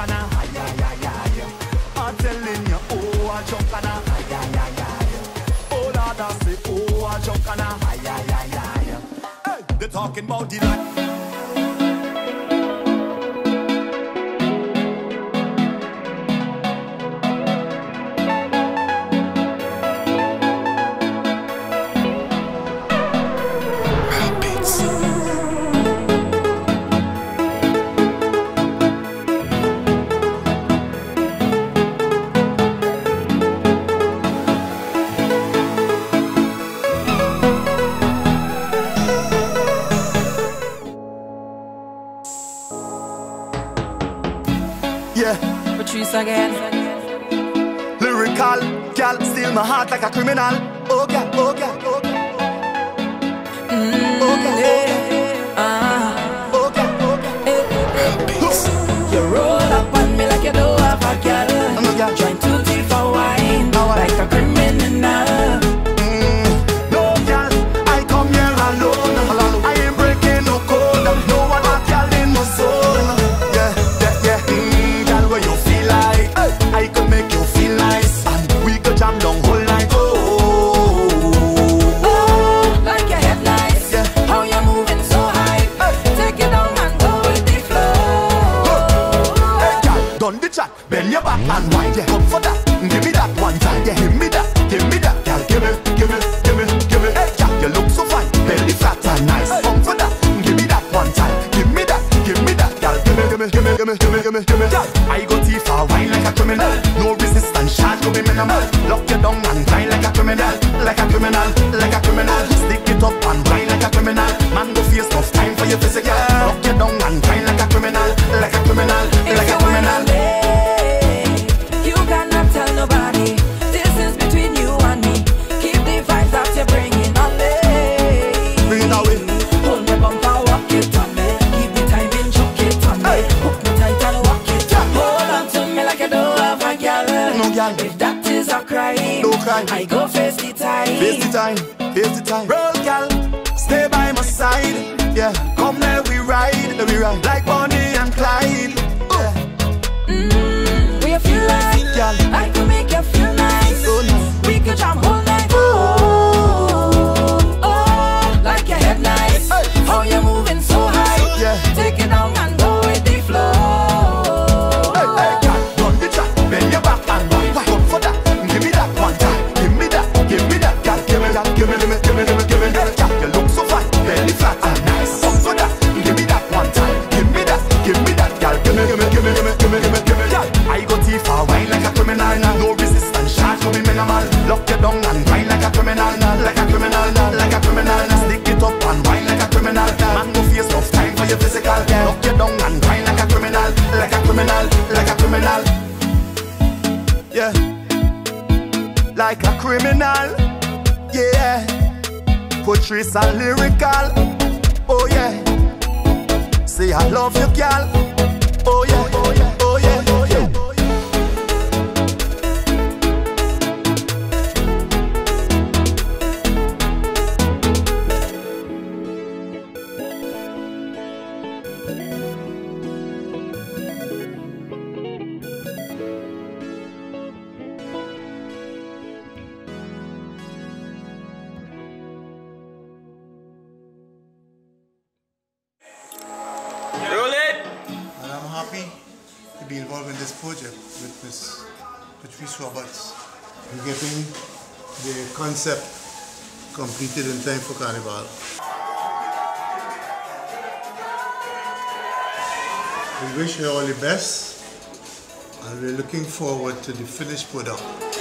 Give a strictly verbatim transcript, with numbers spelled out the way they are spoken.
and a ay ay ay ay. I'm telling you, oh a junk and a ay ay ay ay. Oh Lord, I say, oh a junk and a ay ay ay ay. Hey, they're talking about the life. Patrice again. Lyrikal, gal, steal my heart like a criminal. Oh gal, oh gal, oh gal. Mm, oh gal, yeah. uh, oh gal, oh gal. You roll up on me like you don't have a gal. gal. Trying to thief for wine no, like a criminal. Mm, no gal, I come here alone. alone. I ain't breaking no code. No other gal in my soul. Yeah, yeah, yeah. Mm, gal, where you feel like I could make you feel nice, and we could jam down whole night. Oh, oh, like your headlights. Yeah. How you moving so high? Hey. Take it down and go with the flow. Oh. Hey, gal, done the chat. Bend your back and wine. Yeah, come for that. Give me that one time. Yeah, give me that, give me that, gal. Give me, give me, give me, give me. Hey, gal, you look so fine, belly fat and nice. Hey. Come for that. Give me that one time. Give me that, give me that, gal. Give me, give me, give me, give me, give me, give me, give me. Gal, I go thief for wine like a criminal. No resistance, charge go be minimal. Lock you down and grind like a criminal, like a criminal, like a criminal. Stick it up and grind like a criminal. Man go face tough time for your physical. Lock you down and grind like a criminal, like a criminal, like a criminal. You cannot tell nobody. This is between you and me. Keep the vibes that you're bringing on me. Bring it away. Hold me bumper, walk it on me. Keep the timing, chuck it on me. Hook me tight and walk it. Hold on to me like I don't have a gal. No gal. If that is a crime, No crime. I go face the time. Face the time, face the time. Roll gal, stay by my side. Yeah, come let we ride, let we ride like Bonnie and Clyde. Yeah. Mm, we feel like gal, I could make you feel nice. so nice. We could jam all night. Oh, oh, like your headlights. Hey. How you moving so high? Yeah. Take it down and go with the flow. Hey, hey, gal, run the track, bend your back and wine. Come for that, give me that one time. Give me that, give me that, gal, give me that, give me, give me, give me, give me, give me that. Gal, you look so fine, belly flat and nice. Come for that, give me that one time. Give me that, give me that, gal, give me, give me, give me, give me, give me, give me, give me. Gal, I go thief for wine like a criminal. No resistance, charge go be minimal. Lock you down and grind like a criminal, like a criminal, like a criminal. Stick it up and wine like a criminal. Man go face tough time for your physical. Lock you down and grind like a criminal, like a criminal, like a criminal. Yeah, like a criminal. Yeah, Patrice and Lyrikal. Oh yeah, say I love you, girl. Oh yeah, oh yeah, oh yeah, oh yeah. And I'm happy to be involved in this project with Miss Patrice Roberts. We're getting the concept completed in time for Carnival. We wish her all the best and we're looking forward to the finished product.